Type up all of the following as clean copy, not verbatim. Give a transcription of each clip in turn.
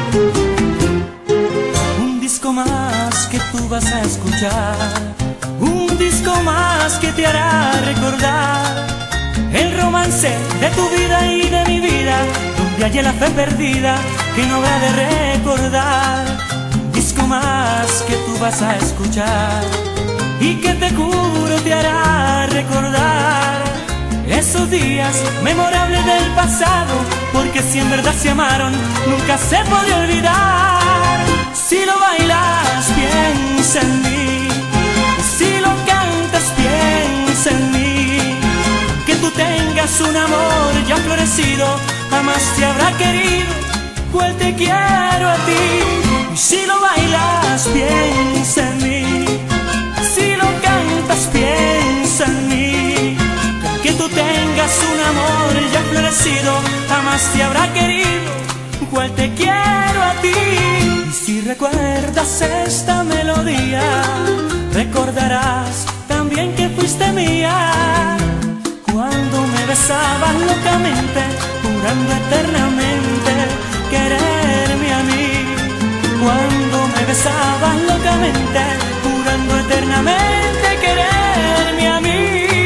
Un disco más que tú vas a escuchar, un disco más que te hará recordar el romance de tu vida y de mi vida, donde haya la fe perdida que no habrá de recordar. Un disco más que tú vas a escuchar y que te juro te hará recordar esos días memorables del pasado, porque si en verdad se amaron nunca se puede olvidar. Si lo bailas piensa en mí, si lo cantas piensa en mí, que tú tengas un amor ya florecido jamás te habrá querido cual te quiero a ti. Y si lo bailas piensa en mí, si lo cantas piensa en mí, que tú tengas un amor ya florecido jamás te habrá querido cual te quiero a ti. Y si recuerdas esta melodía, recordarás también que fuiste mía cuando me besabas locamente, jurando eternamente quererme a mí. Cuando me besabas locamente, jurando eternamente quererme a mí.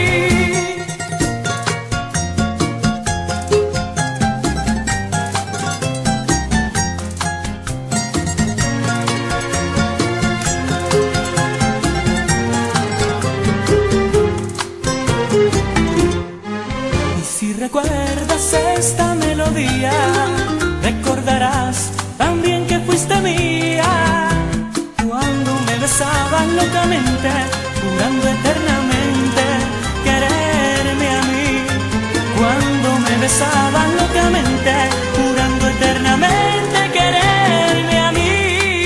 Recuerdas esta melodía, recordarás también que fuiste mía cuando me besabas locamente, jurando eternamente quererme a mí. Cuando me besabas locamente, jurando eternamente quererme a mí.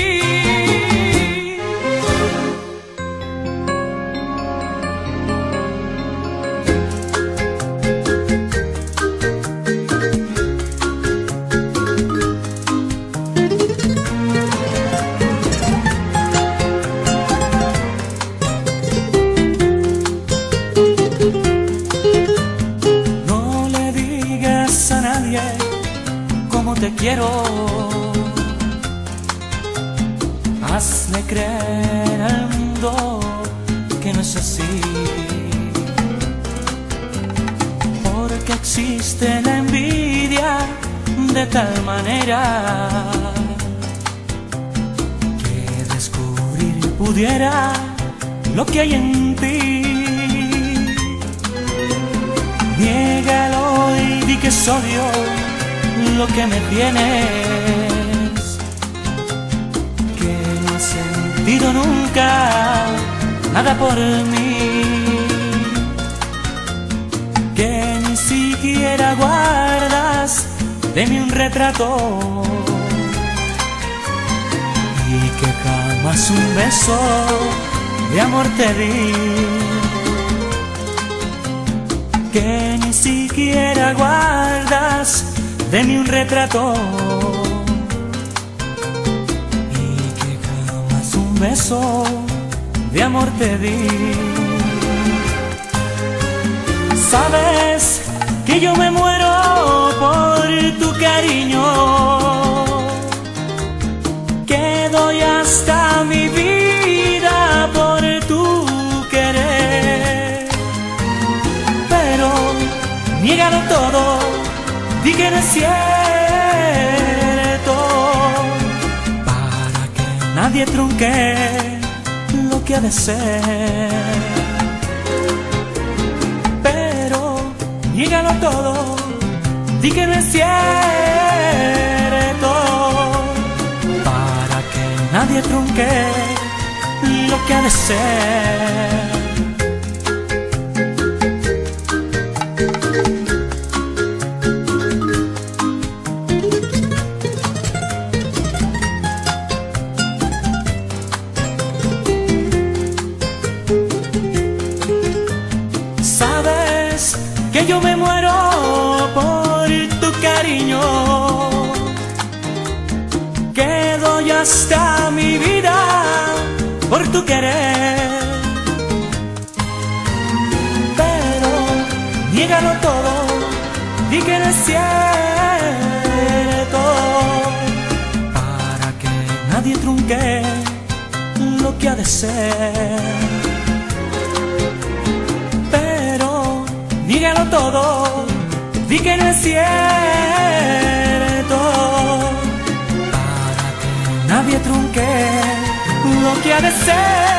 Te quiero, hazme creer al mundo que no es así, porque existe la envidia de tal manera que descubrir pudiera lo que hay en ti. Niégalo y di que es obvio lo que me tienes, que no has sentido nunca nada por mí, que ni siquiera guardas de mí un retrato y que jamás un beso de amor te di, que ni siquiera guardas de mí un retrato y que jamás un beso de amor te di. Sabes que yo me muero por tu cariño, que doy hasta mi vida por tu querer, pero niégalo todo, di que no es cierto, para que nadie trunque lo que ha de ser. Pero niégalo todo, di que no es cierto, para que nadie trunque lo que ha de ser. Que yo me muero por tu cariño, que doy hasta mi vida por tu querer, pero niégalo todo, di que no es cierto, nadie trunque lo que ha de ser. Pero dígalo todo, di que no es cierto, para que nadie trunque lo que ha de ser.